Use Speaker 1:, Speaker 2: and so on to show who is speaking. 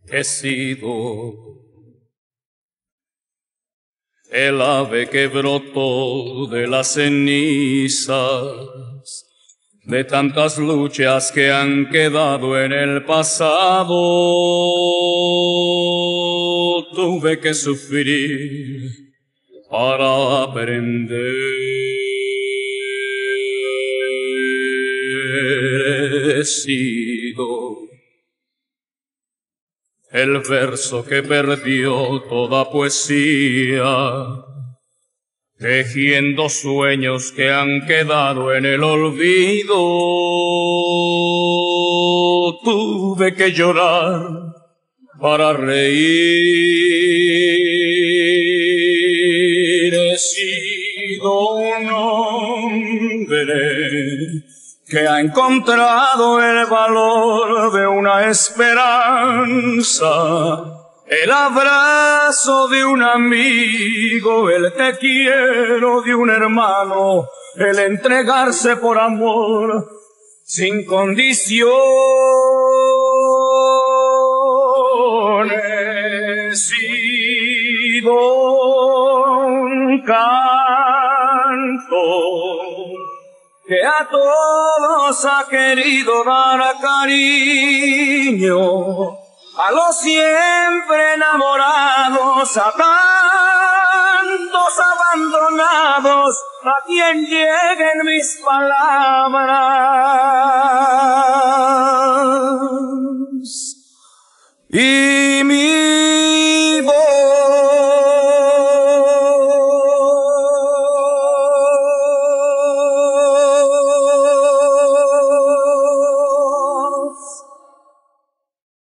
Speaker 1: he sido el ave que brotó de las cenizas de tantas luchas que han quedado en el pasado. Tuve que sufrir para aprender. He sido el verso que perdió toda poesía, tejiendo sueños que han quedado en el olvido. Tuve que llorar para reír. He sido un hombre que ha encontrado el valor de una esperanza, el abrazo de un amigo, el te quiero de un hermano, el entregarse por amor sin condiciones. He sido un canto que a todos ha querido dar cariño, a los siempre enamorados, a tantos abandonados, a quien lleguen mis palabras. Y